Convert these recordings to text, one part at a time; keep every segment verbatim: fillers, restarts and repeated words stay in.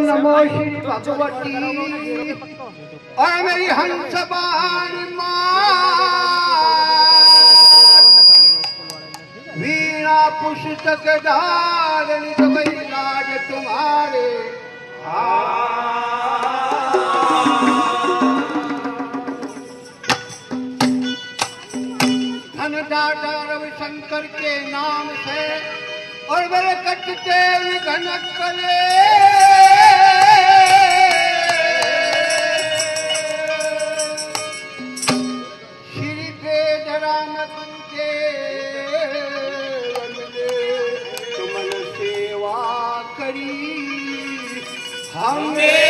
नमो श्री भगवती और मेरी हंसबानी वीणा पुस्तक धारणी जो गई लाज तुम्हारे धन दाता रविशंकर के नाम से और मेरे कटते विघन करे श्री वेद राम के तुमन सेवा करी हमें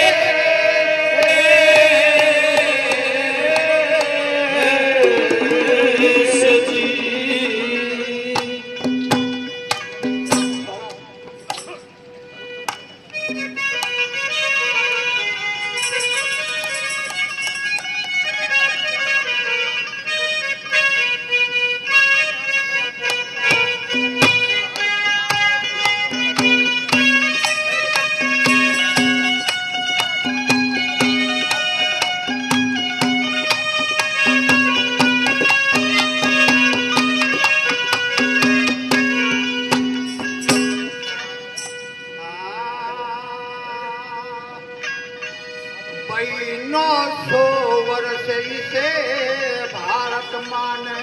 नौ सौ वर्ष इसे भारत माने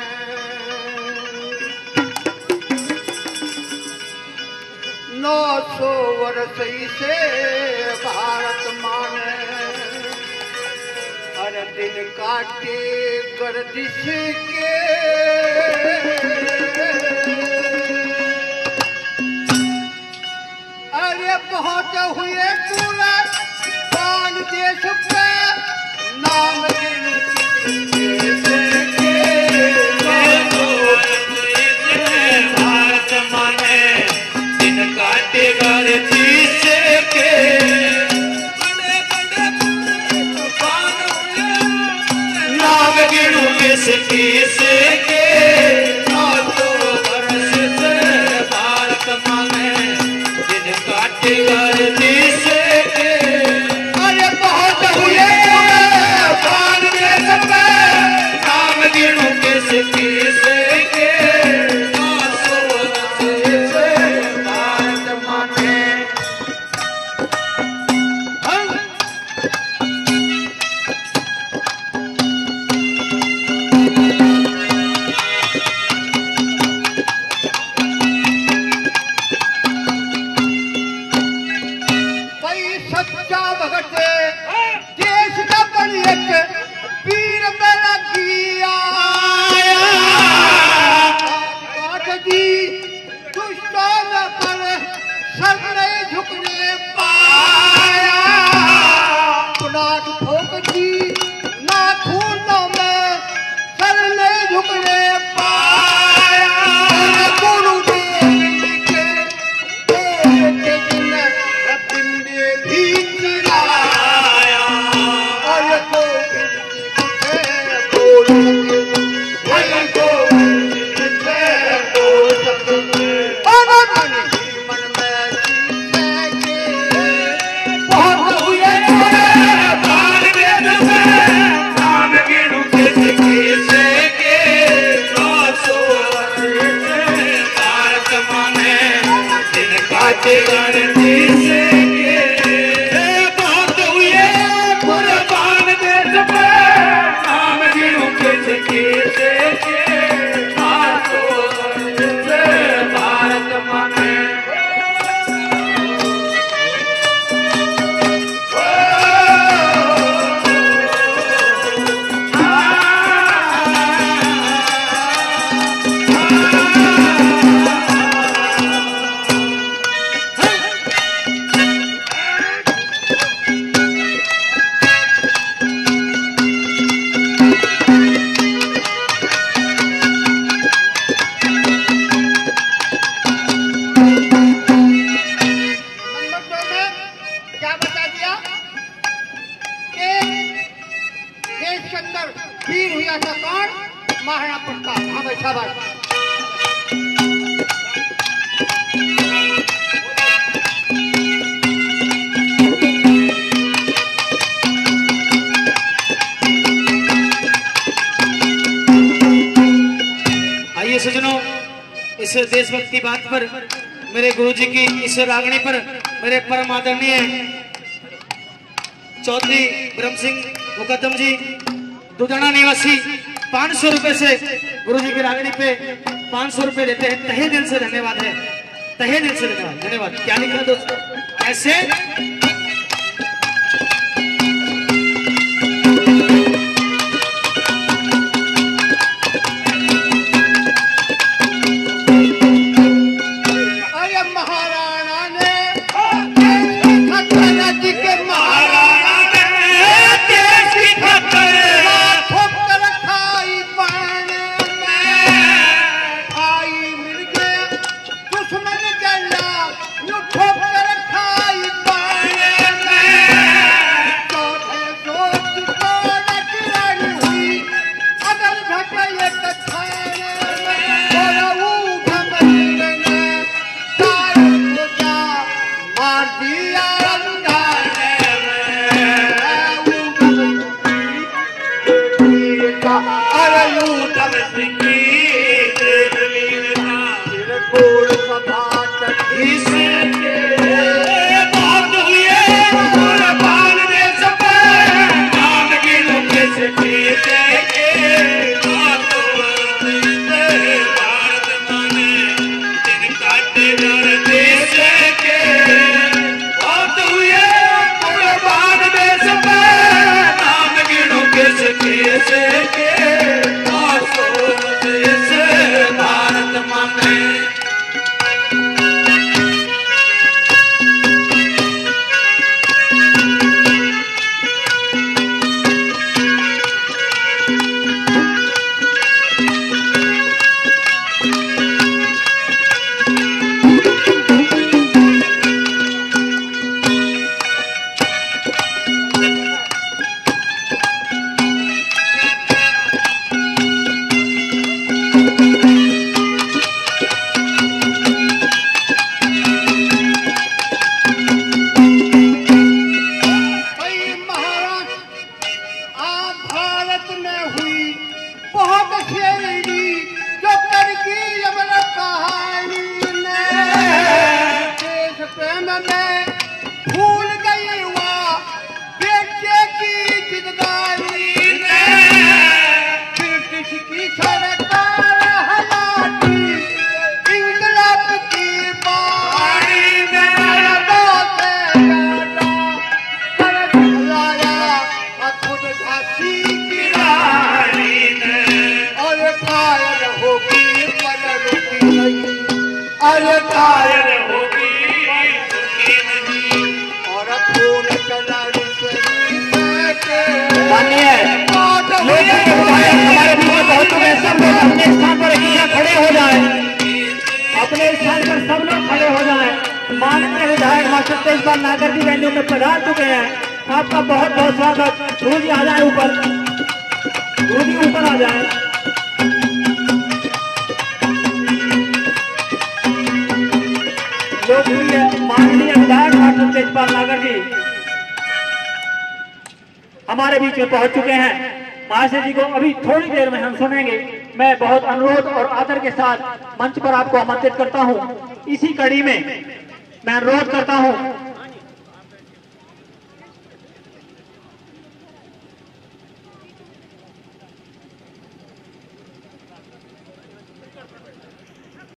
नौ सौ वर्ष इसे भारत माने हर दिन काटे गर्दिश के अरे बहुत हुए पूरा देश पे नाम भारत माने दिन काटे घर तीस के नाम गिणु किस किस के वर्ष से भारत माने दिन काटे घर तीस इस देशभक्त की बात पर, मेरे गुरुजी की इस रागनी पर मेरे परम आदरणीय चौधरी ब्रह्म सिंह मुकद्दम जी दुधाना निवासी पाँच सौ रुपए से गुरुजी की रागनी पे पाँच सौ रुपए देते हैं। तहे दिल से धन्यवाद है, तहे दिल से धन्यवाद। धन्यवाद। क्या लिखा दोस्तों? ऐसे नागर जी वेन्यू में पधार चुके हैं। आपका बहुत बहुत स्वागत। गुरु जी आ जाए ऊपर, गुरु जी ऊपर आ जाए। लोकप्रिय माननीय विधायक डॉक्टर तेजपाल नागर जी हमारे बीच में पहुंच चुके हैं। महाशय जी को अभी थोड़ी देर में हम सुनेंगे। मैं बहुत अनुरोध और आदर के साथ मंच पर आपको आमंत्रित करता हूं। इसी कड़ी में मैं अनुरोध करता हूं